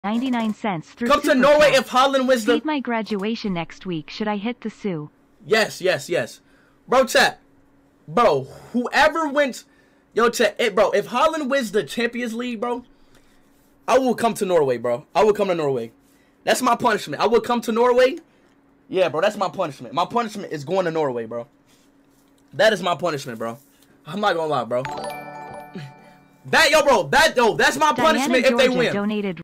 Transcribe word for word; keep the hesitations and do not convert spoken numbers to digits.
ninety-nine cents through Come to Super Norway Chat. if Haaland wins the... Paid my graduation next week. Should I hit the Sue? Yes, yes, yes. Bro, chat. Bro, whoever wins... Yo, chat. It, bro, if Haaland wins the Champions League, bro, I will come to Norway, bro. I will come to Norway. That's my punishment. I will come to Norway. Yeah, bro, that's my punishment. My punishment is going to Norway, bro. That is my punishment, bro. I'm not gonna lie, bro. That, yo, bro, that, yo, that's my Diana punishment Georgia if they win. Donated